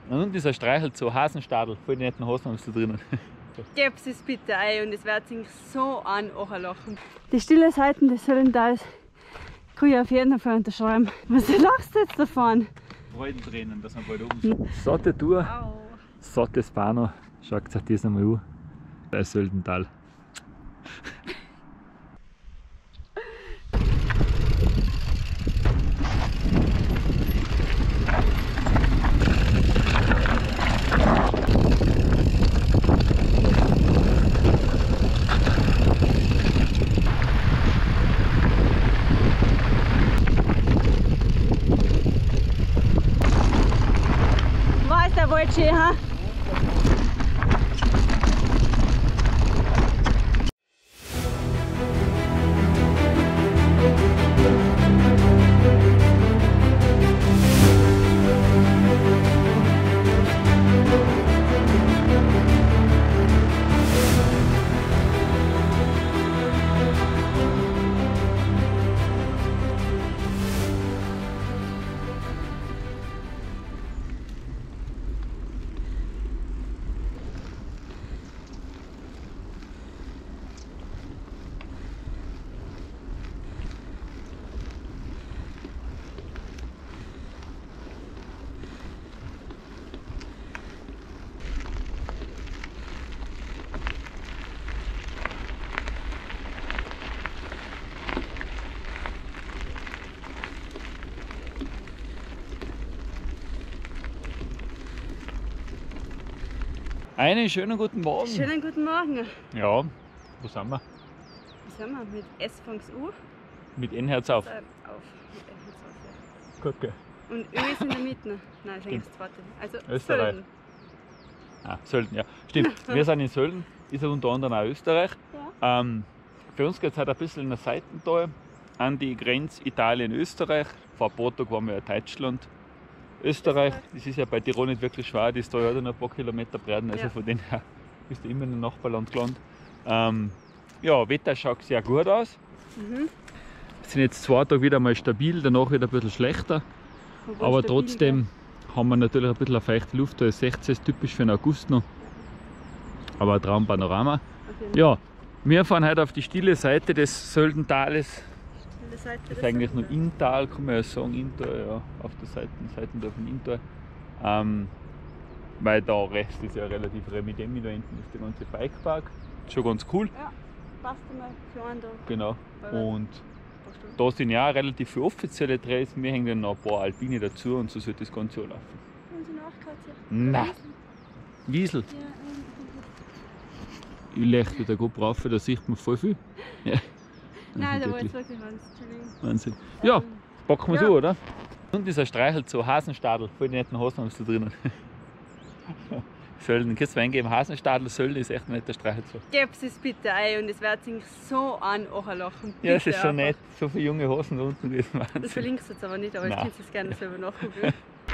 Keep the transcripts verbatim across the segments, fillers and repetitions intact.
Und unten ist ein Streichel zu Hasenstadel, voll die netten Hosen hast du drinnen. Gebt es bitte ein und es wird sich so an lachen. Die stille Seiten des Söllentals kann ich auf jeden Fall unterschreiben. Was lachst du jetzt davon? Freudentränen, dass wir bald oben sind. Satte Tour, sattes Pano. Schaut euch das einmal an. Das Söldental. Was der wollte schön, ha? Einen schönen guten Morgen. Schönen guten Morgen. Ja, wo sind wir? Was haben wir? Mit S fängt U? Mit N Herz auf. Äh, auf. Mit N Herz auf, ja. Gut, gell. Und Ö ist in der Mitte. Nein, das ist eigentlich das zweite. Also Österreich. Sölden. Ah, Sölden, ja. Stimmt, wir sind in Sölden, ist ja unter anderem auch Österreich. Ja. Ähm, für uns geht es halt ein bisschen in der Seitental an die Grenze Italien-Österreich. Vor ein paar Tagen waren wir in Deutschland. Österreich, das ist ja bei Tirol nicht wirklich schwer, das da hat ja noch ein paar Kilometer breiten, also Ja. von dem her bist du immer in einem Nachbarland gelandet. Ähm, ja, Wetter schaut sehr gut aus. Mhm. Es sind jetzt zwei Tage wieder mal stabil, danach wieder ein bisschen schlechter. Wobei Aber stabil, trotzdem haben wir natürlich ein bisschen eine feuchte Luft, da ist sechzehn, ist typisch für den August noch. Aber ein Traumpanorama. Okay. Ja, wir fahren heute auf die stille Seite des Söldentales. Das Seite Das ist eigentlich nur Inntal, kann man ja sagen, Inntal, ja, auf der Seite, Seitendorf in Inntal. Ähm, weil der Rest ist ja relativ Remidemi, da hinten ist der ganze Bikepark. Schon ganz cool. Ja, passt einmal für einen da. Genau. Weil- Und da sind ja auch relativ viele offizielle Drehs, wir hängen dann noch ein paar Alpine dazu und so sollte das Ganze auch laufen. Haben Sie nachgehört? Nein. Wiesel. Ja, Ich leuchte da grob rauf, da sieht man voll viel. Ja. nein, da war Wirklich. jetzt wirklich was. Entschuldigung. Wahnsinn. Ja, Ähm, packen wir ja. so, oder? Und dieser Streichel zu Hasenstadel, voll die netten Hosen hast du drinnen. Sölden, kannst du eingeben, Hasenstadel, Sölden ist echt ein netter Streichel zu. Gebt es bitte ein und es wird sich so an lachen. Ja, es Bitte ist schon einfach. nett, so viele junge Hosen da unten, das ist Das Wahnsinn. verlinkst du jetzt aber nicht, aber ich Nein. kann es gerne selber nachgucken.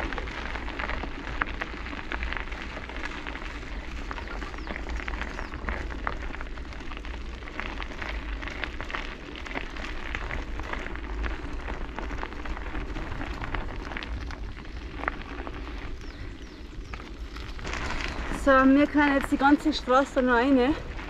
So, wir können jetzt die ganze Straße noch rein.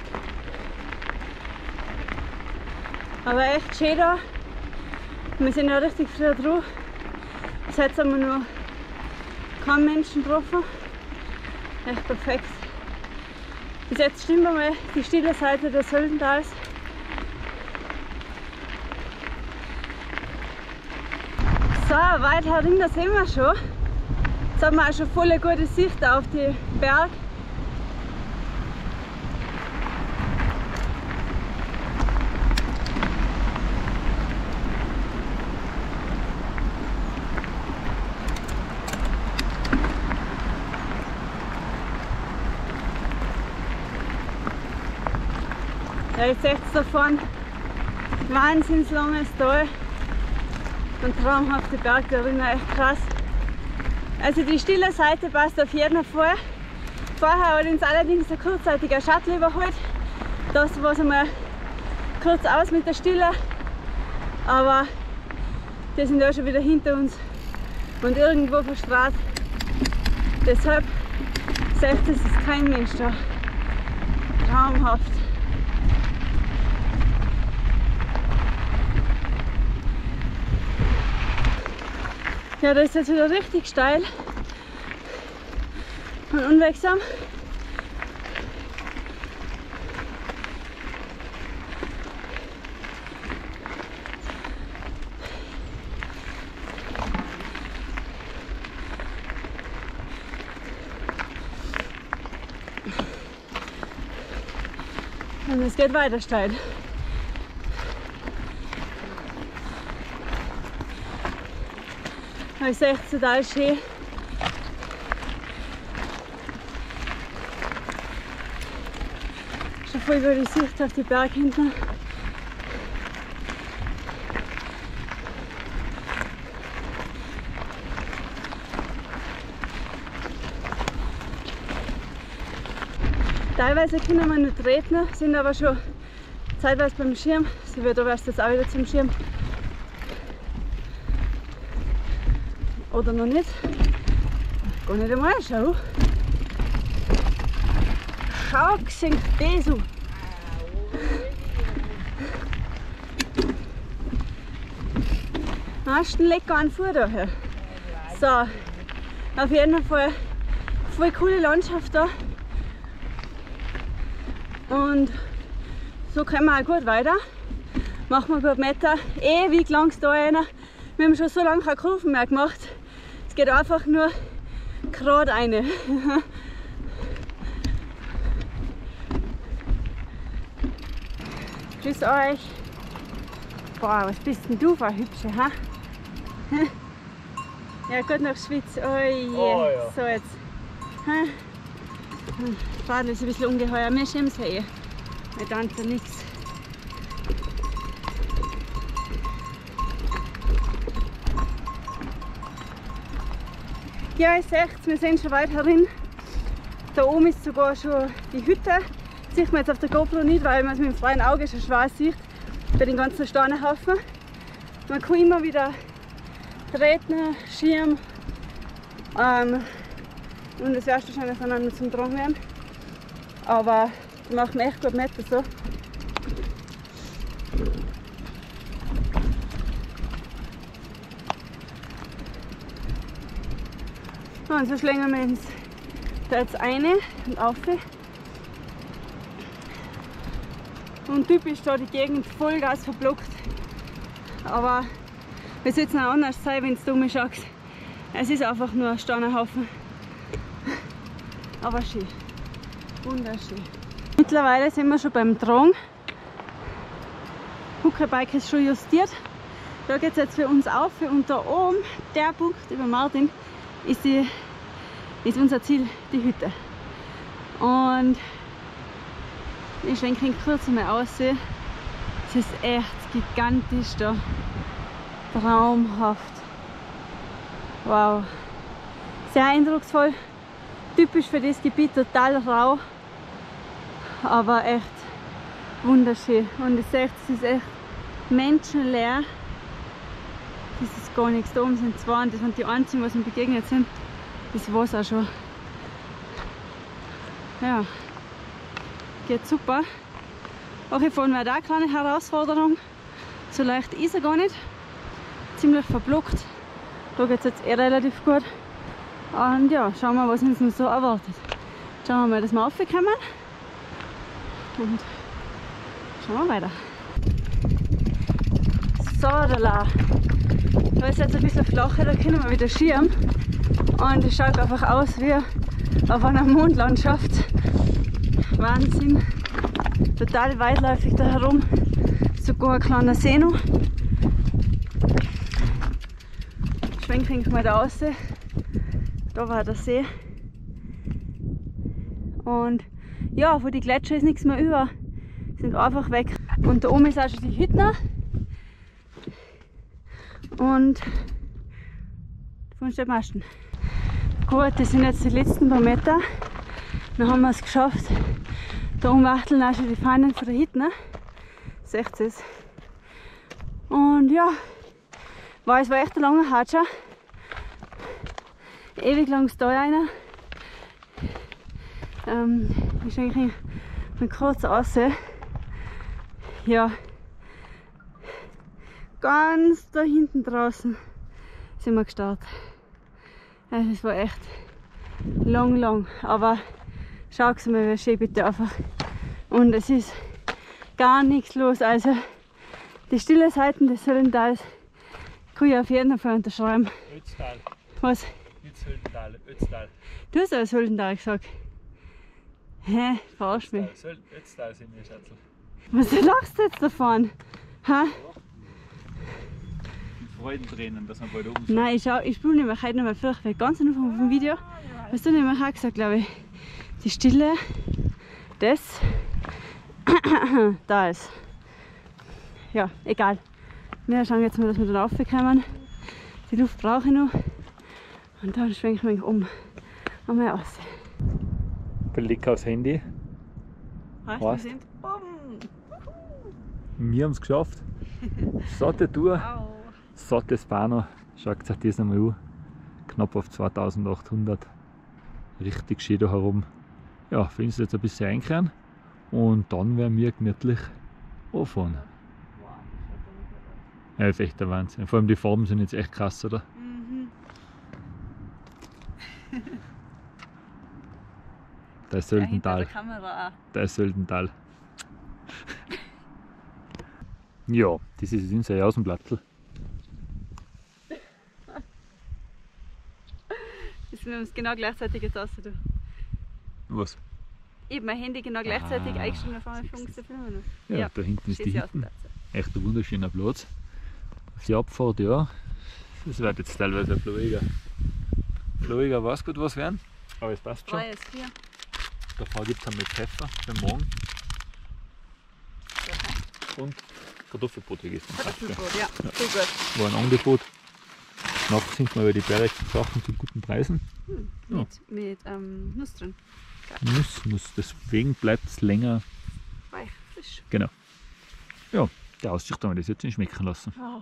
Aber echt schön da. Wir sind ja richtig früh drauf. Bis jetzt haben wir noch keinen Menschen getroffen. Echt perfekt. Bis jetzt stimmt mal die stille Seite des Söldentals. So, weiter hinten sehen wir schon. Jetzt haben wir auch schon voll eine gute Sicht auf die Berg. Ja, jetzt seht ihr da vorne, wahnsinnig langes Tal und traumhafte Berge darin, echt krass. Also die stille Seite passt auf jeden Fall. Vorher hat uns allerdings ein kurzzeitiger Shuttle überholt. Das war einmal kurz aus mit der Stille, aber die sind ja schon wieder hinter uns und irgendwo auf der Straße Deshalb seht ihr, es ist kein Mensch da. Traumhaft. Ja, das ist jetzt wieder richtig steil und unwegsam. Und es geht weiter steil. Aber es ist echt total schön. Schon voll gute Sicht auf die Berge hinten. Teilweise können wir nicht treten, sind aber schon zeitweise beim Schirm. Sie wird aber erst jetzt auch wieder zum Schirm. Oder noch nicht. Gar nicht einmal, schau. Schau, singt das so. Hast du einen leckeren Fuhr daher? So, auf jeden Fall voll coole Landschaft da. Und so kommen wir auch gut weiter. Machen wir gut Meter. Ewig lang da rein. Wir haben schon so lange keine Kurven mehr gemacht. Es geht einfach nur gerade rein. Grüß euch. Boah, was bist denn du für eine hübsche, ha? Ja, gut nach Schwitz. Oh je. Oh, ja. So jetzt. Ha? Das Radl ist ein bisschen ungeheuer, wir schämen es ja eh. Wir tanzen nichts. Ja, ihr seht, wir sind schon weit herin. Da oben ist sogar schon die Hütte. Das sieht man jetzt auf der GoPro nicht, weil man es mit dem freien Auge schon schwer sieht. Bei den ganzen Steinhaufen. Man kann immer wieder treten, Schirm. Ähm, Und das erste wahrscheinlich dann auch noch zum Tragen werden. Aber die machen echt gut mit. So. Und so schlängeln wir uns da jetzt rein und auf. Und typisch da die Gegend Vollgas verblockt. Aber wir sollten auch anders sein, wenn es dumm schaut. Es ist einfach nur ein Steinhaufen. Aber schön. Wunderschön. Mittlerweile sind wir schon beim Tragen. Huckerbike ist schon justiert. Da geht es jetzt für uns auf. Und da oben, der Punkt über Martin, ist, die, ist unser Ziel, die Hütte. Und ich schwenke ihn kurz mal aus. Es ist echt gigantisch da. Traumhaft. Wow. Sehr eindrucksvoll. Typisch für das Gebiet, total rau, aber echt wunderschön. Und ihr seht, es ist echt menschenleer. Das ist gar nichts. Da oben sind zwei und das sind die einzigen, was mir begegnet sind. Das war es auch schon. Ja, geht super. Auch hier vorne war da eine kleine Herausforderung. So leicht ist er gar nicht. Ziemlich verblockt. Da geht es jetzt eh relativ gut. Und ja, schauen wir, was uns noch so erwartet. Schauen wir mal, dass wir raufkommen. Und schauen wir weiter. So, da Da ist jetzt ein bisschen flacher, da können wir wieder Schirm. Und es schaut einfach aus wie auf einer Mondlandschaft. Wahnsinn. Total weitläufig da herum. Sogar ein kleiner See noch. Schwenke ich mal da raus. Da war der See. Und ja, von den Gletscher ist nichts mehr über. Sind einfach weg. Und da oben ist auch schon die Hütte. Und von steht Masten. Gut, das sind jetzt die letzten paar Meter. Dann haben wir es geschafft. Da oben wachteln auch schon die Fahnen von der Hütte. Seht ihr es? Und ja, war, es war echt ein langer Hatscher. Ewig lang da rein. Ähm, ist eigentlich ein kurzer Aussee. Ja, ganz da hinten draußen sind wir gestartet. Also es war echt lang, lang, aber schaut mal, wie schön bitte einfach. Und es ist gar nichts los, also die stille Seiten des Söldentals kann ich auf jeden Fall unterschreiben. Ötztal. Was? Nicht Söldental, Ötztal. Du hast aber Söldental gesagt. Hä? Verarsch mich. Ötztal, Ötztal sind wir, Schatzel. Was lachst du jetzt davon? Ha? Freudentränen, dass wir bald oben sind. Nein, ich, schau, ich spule nämlich heute nochmal vielleicht weil ganz am Anfang vom Video. Hast du nämlich auch gesagt, glaube ich. Die Stille des da ist. Ja, egal. Wir schauen jetzt mal, dass wir da raufkommen. Die Luft brauche ich noch. Und dann schwenke ich mich um. Einmal aus. Blick aufs Handy. Weißt, Was? wir sind oben. Wir haben es geschafft. Satte Tour, Wow. sattes Bano. Schaut euch das einmal an. Knapp auf zweitausendachthundert. Richtig schön da herum. Ja, für uns jetzt ein bisschen einkehren. Und dann werden wir gemütlich anfahren. Ja, ist echt der Wahnsinn. Vor allem die Farben sind jetzt echt krass, oder? Mhm. Da ist Ja, hinter Söldental. der Kamera auch. Da ist Söldental. Ja, das ist unser Außenplatzl. Jetzt wir uns genau gleichzeitig jetzt aus. Du. Was? Ich habe mein Handy genau gleichzeitig Ah, eingestellt auf einmal fängt der Film an. Ja, da hinten ist die schöne Hütten. Außenplätze. Echt ein wunderschöner Platz. Auf die Abfahrt, ja. Das wird jetzt teilweise ein Fluiger. Fluiger weiß gut was werden, aber es passt schon. drei S vier. Davor gibt es mit Pfeffer für den Morgen und Kartoffelbrot gegessen. Kartoffelbrot, ja. So gut. War ein Angebot. Nachher sind wir über die bergigsten Sachen zu guten Preisen. Hm, Ja. mit mit ähm, Nuss drin. Muss, muss. Deswegen bleibt es länger. Weich, frisch. Genau. Ja, die Aussicht haben wir das jetzt nicht schmecken lassen. Oh.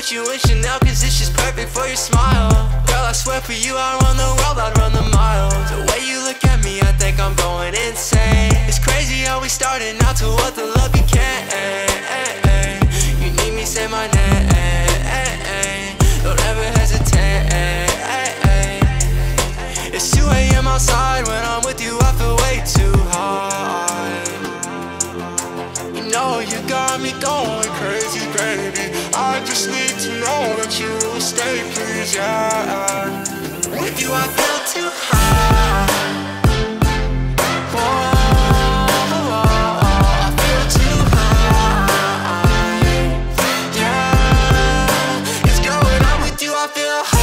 put you in Chanel cause it's just perfect for your smile. Girl, I swear for you I'd run the world, I'd run the miles. The way you look at me, I think I'm going insane. It's crazy how we started out to what the love became. You need me, say my name. Don't ever hesitate. It's two A M outside, when I'm with you I feel way too high. You know you got me going crazy, baby. I just need to know that you will stay, please, yeah. With you I feel too high. Whoa, I feel too high. Yeah, it's going on with you, I feel high.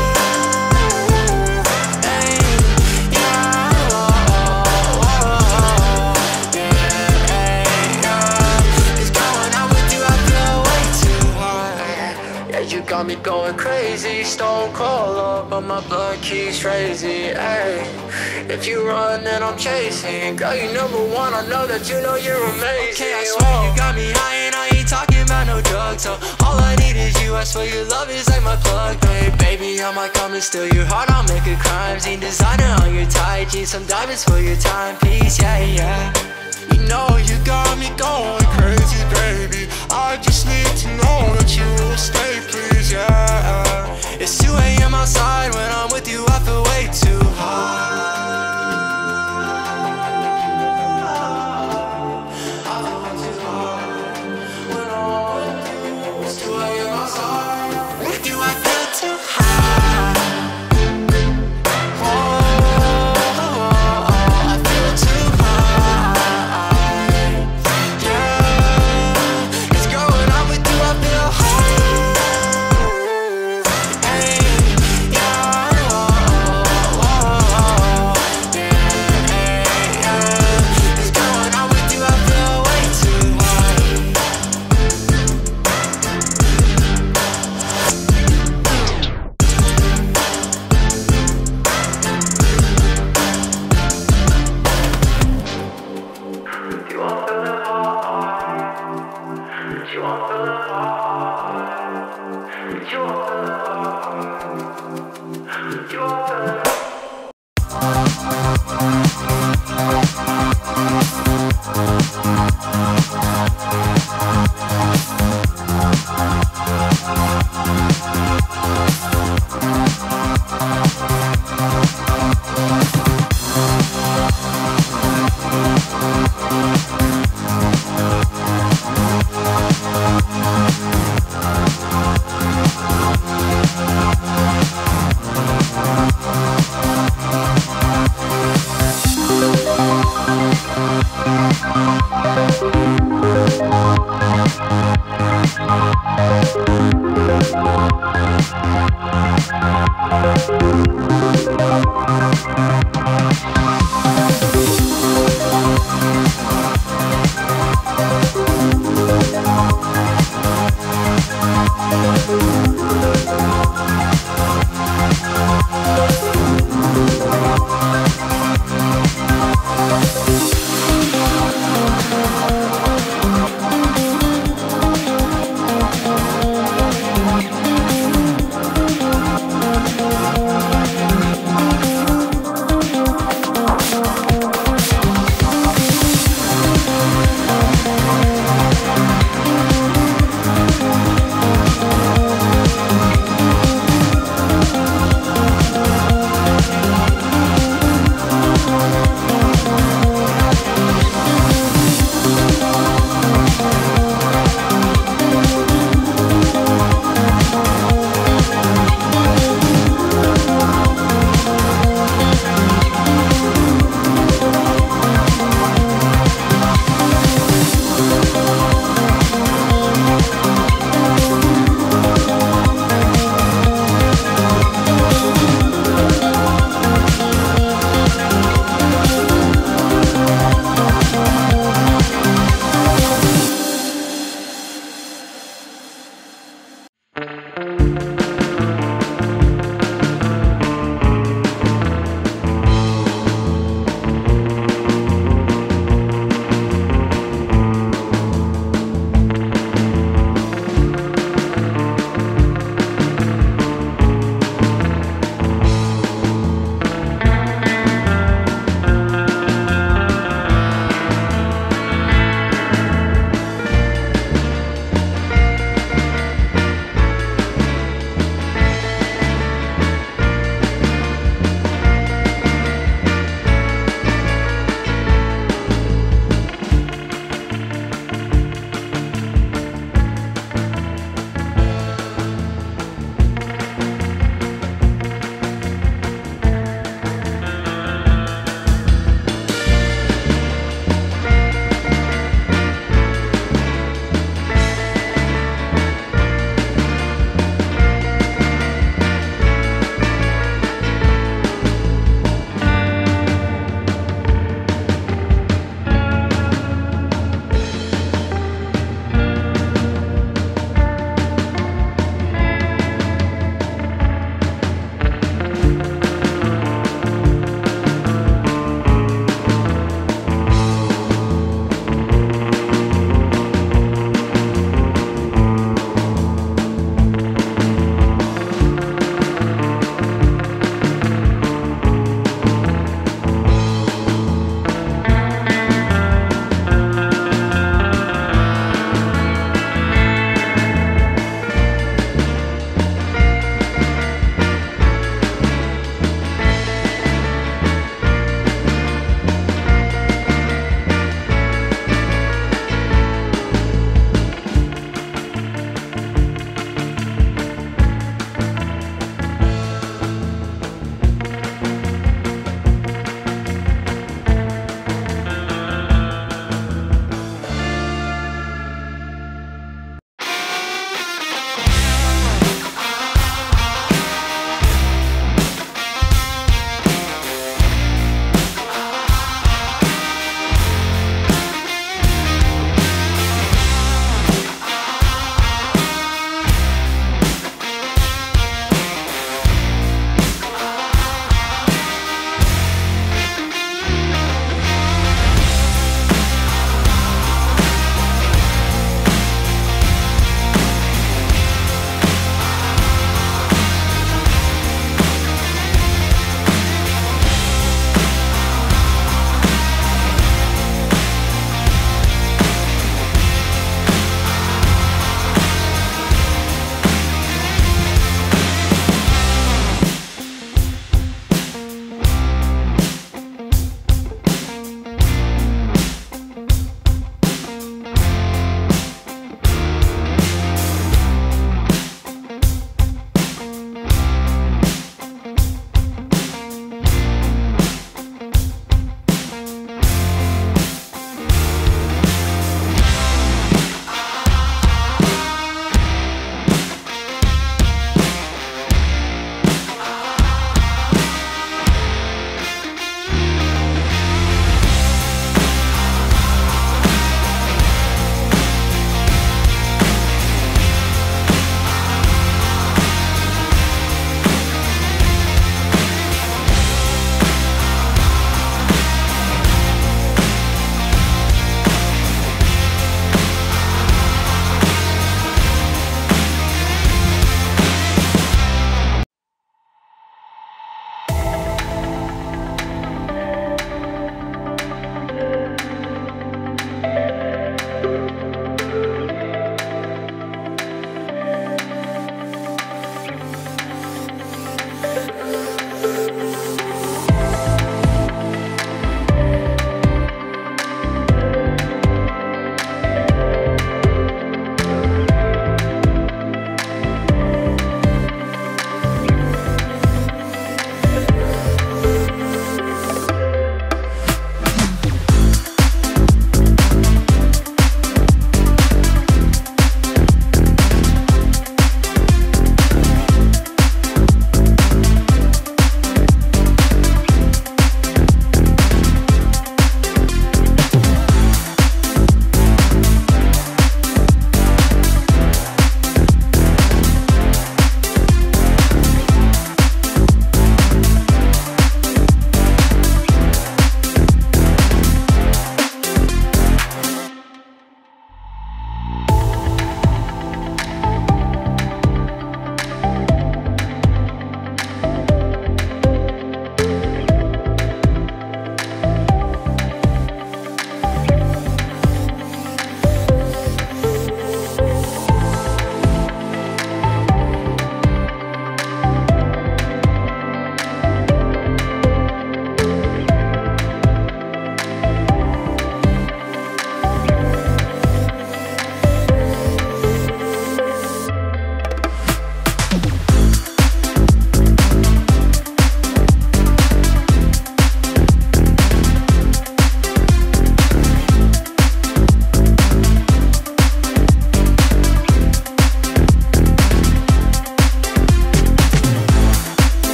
You got me going crazy, stone cold up, but my blood keeps crazy, ayy. If you run, then I'm chasing. Girl, you number one, I know that you know you're amazing. Okay, I swear Whoa. You got me high and I ain't talking about no drugs. So all I need is you, I swear your love is like my plug. Hey, baby, I might come and steal your heart, I'll make a crime scene. Designer on your tight jeans, some diamonds for your timepiece, yeah, yeah. You know you got me going crazy, baby. I just need to know that you will stay, please, yeah. It's two A M outside, when I'm with you I feel way too high. I feel way too high. When I'm with you, it's two A M outside. With you I feel too high.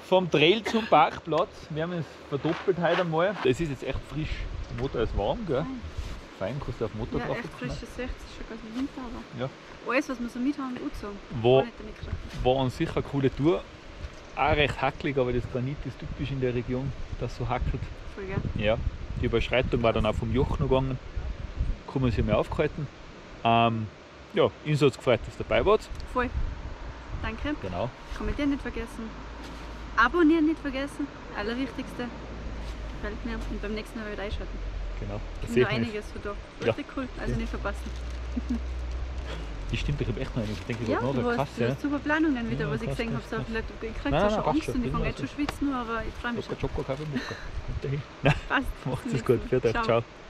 vom Trail zum Parkplatz. Wir haben es verdoppelt heute einmal. Es ist jetzt echt frisch. Der Motor ist warm, gell? Fein, kannst du auf den Motor Ja, drauf echt frisches sechzig, schon ganz im Winter, aber Ja. alles, was wir so mit haben, gut sagen. War, Nicht damit gerechnet. war an sich eine coole Tour. Auch recht hackelig, aber das Granit ist typisch in der Region, dass so hackelt. Voll, gell? Ja, die Überschreitung war dann auch vom Joch noch gegangen. Kann man sich mehr aufgehalten. Ähm, ja, uns hat es gefreut, dass ihr dabei wart. Voll. Danke. Genau. Kommentieren nicht vergessen. Abonnieren nicht vergessen. Allerwichtigste. Gefällt mir. Und beim nächsten Mal wieder einschalten. Genau. Da Das ist noch sieht man einiges von da. Ja. Richtig cool. Also nicht verpassen. Das stimmt, ich habe echt noch einiges. Ich denke, ich Ja, noch du krass, hast, du ja. hast super Planungen wieder, Ja, was ich krass, gesehen habe. krass, So, krass. vielleicht, ich kriege Nein, zwar nein, schon passt Angst schon. und ich fange Ja, jetzt schon schwitzen, aber ich freue mich schon. Schoco, Kaffee, Mucke. Kommt dahin. Nein, Passt. macht es gut. Für euch. Ciao. Ciao.